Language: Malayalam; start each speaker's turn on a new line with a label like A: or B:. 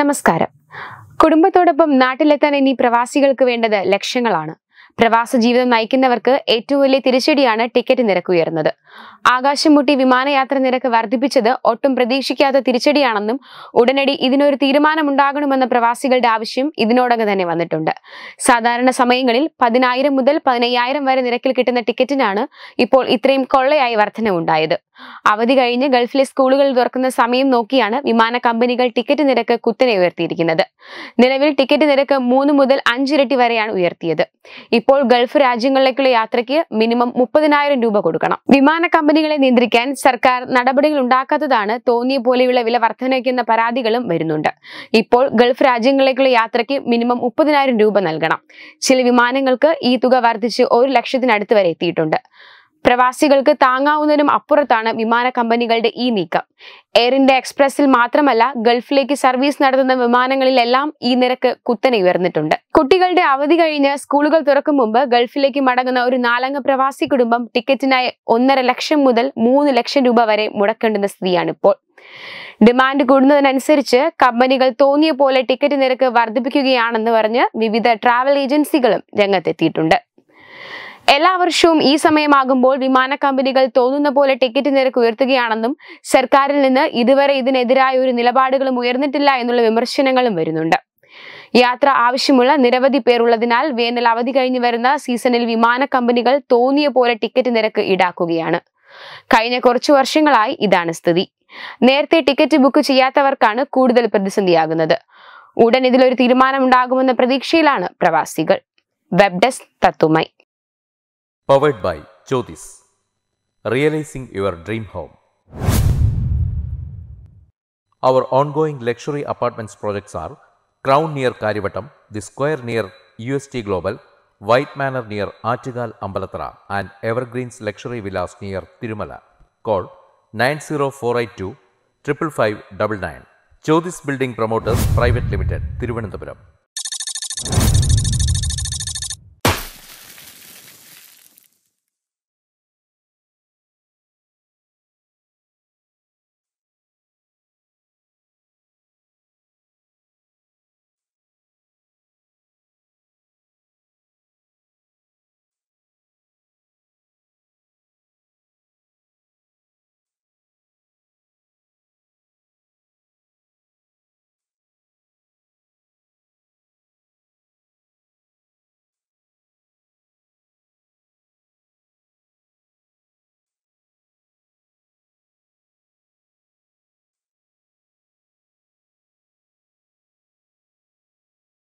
A: നമസ്കാരം. കുടുംബത്തോടൊപ്പം നാട്ടിലെത്താൻ ഇനി പ്രവാസികൾക്ക് വേണ്ടത് ലക്ഷങ്ങളാണ്. പ്രവാസ ജീവിതം നയിക്കുന്നവർക്ക് ഏറ്റവും വലിയ തിരിച്ചടിയാണ് ടിക്കറ്റ് നിരക്ക് ഉയർന്നത്. ആകാശം മുട്ടി വിമാനയാത്ര നിരക്ക് വർദ്ധിപ്പിച്ചത് ഒട്ടും പ്രതീക്ഷിക്കാത്ത തിരിച്ചടിയാണെന്നും ഉടനടി ഇതിനൊരു തീരുമാനമുണ്ടാകണമെന്ന പ്രവാസികളുടെ ആവശ്യം ഇതിനോടകം തന്നെ വന്നിട്ടുണ്ട്. സാധാരണ സമയങ്ങളിൽ 10,000 മുതൽ 15,000 വരെ നിരക്കിൽ കിട്ടുന്ന ടിക്കറ്റിനാണ് ഇപ്പോൾ ഇത്രയും കൊള്ളയായി വർധനവുണ്ടായത്. അവധി കഴിഞ്ഞ് ഗൾഫിലെ സ്കൂളുകൾ തുറക്കുന്ന സമയം നോക്കിയാണ് വിമാന കമ്പനികൾ ടിക്കറ്റ് നിരക്ക് കുത്തനെ ഉയർത്തിയിരിക്കുന്നത്. നിലവിൽ ടിക്കറ്റ് നിരക്ക് 3 മുതൽ 5 ഇരട്ടി വരെയാണ് ഉയർത്തിയത്. ഇപ്പോൾ ഗൾഫ് രാജ്യങ്ങളിലേക്കുള്ള യാത്രയ്ക്ക് മിനിമം 30,000 രൂപ കൊടുക്കണം. വിമാന കമ്പനികളെ നിയന്ത്രിക്കാൻ സർക്കാർ നടപടികൾ ഉണ്ടാക്കാത്തതാണ് തോന്നിയ പോലെയുള്ള വില വർധനയ്ക്കെന്ന പരാതികളും വരുന്നുണ്ട്. ഇപ്പോൾ ഗൾഫ് രാജ്യങ്ങളിലേക്കുള്ള യാത്രയ്ക്ക് മിനിമം 30,000 രൂപ നൽകണം. ചില വിമാനങ്ങൾക്ക് ഈ തുക വർദ്ധിച്ച് 1 ലക്ഷത്തിനടുത്ത് വരെ എത്തിയിട്ടുണ്ട്. പ്രവാസികൾക്ക് താങ്ങാവുന്നതിനും അപ്പുറത്താണ് വിമാന കമ്പനികളുടെ ഈ നീക്കം. എയർ ഇന്ത്യ എക്സ്പ്രസിൽ മാത്രമല്ല, ഗൾഫിലേക്ക് സർവീസ് നടത്തുന്ന വിമാനങ്ങളിലെല്ലാം ഈ നിരക്ക് കുത്തനെ ഉയർന്നിട്ടുണ്ട്. കുട്ടികളുടെ അവധി കഴിഞ്ഞ് സ്കൂളുകൾ തുറക്കും മുമ്പ് ഗൾഫിലേക്ക് മടങ്ങുന്ന ഒരു 4-അംഗ പ്രവാസി കുടുംബം ടിക്കറ്റിനായി 1.5 ലക്ഷം മുതൽ 3 ലക്ഷം രൂപ വരെ മുടക്കേണ്ടുന്ന സ്ഥിതിയാണിപ്പോൾ. ഡിമാൻഡ് കൂടുന്നതിനനുസരിച്ച് കമ്പനികൾ തോന്നിയ പോലെ ടിക്കറ്റ് നിരക്ക് വർദ്ധിപ്പിക്കുകയാണെന്ന് പറഞ്ഞ് വിവിധ ട്രാവൽ ഏജൻസികളും രംഗത്തെത്തിയിട്ടുണ്ട്. എല്ലാ വർഷവും ഈ സമയമാകുമ്പോൾ വിമാന കമ്പനികൾ തോന്നുന്ന പോലെ ടിക്കറ്റ് നിരക്ക് ഉയർത്തുകയാണെന്നും സർക്കാരിൽ നിന്ന് ഇതുവരെ ഇതിനെതിരായ ഒരു നിലപാടുകളും ഉയർന്നിട്ടില്ല എന്നുള്ള വിമർശനങ്ങളും വരുന്നുണ്ട്. യാത്ര ആവശ്യമുള്ള നിരവധി പേർ ഉള്ളതിനാൽ വേനൽ അവധി കഴിഞ്ഞു വരുന്ന സീസണിൽ വിമാന കമ്പനികൾ തോന്നിയ പോലെ ടിക്കറ്റ് നിരക്ക് ഈടാക്കുകയാണ്. കഴിഞ്ഞ കുറച്ചു വർഷങ്ങളായി ഇതാണ് സ്ഥിതി. നേരത്തെ ടിക്കറ്റ് ബുക്ക് ചെയ്യാത്തവർക്കാണ് കൂടുതൽ പ്രതിസന്ധിയാകുന്നത്. ഉടൻ ഇതിലൊരു തീരുമാനമുണ്ടാകുമെന്ന പ്രതീക്ഷയിലാണ് പ്രവാസികൾ. വെബ് ഡെസ്ക് തത്തുമൈ.
B: Powered by Jyotis. Realizing your dream home. Our ongoing luxury apartments projects are Crown near Karivattam, The Square near UST Global, White Manor near Achigal Ambalathara, and Evergreens Luxury Villas near Tirumala. Call 90482 55599. Jyotis Building Promoters Private Limited, Thiruvananthapuram.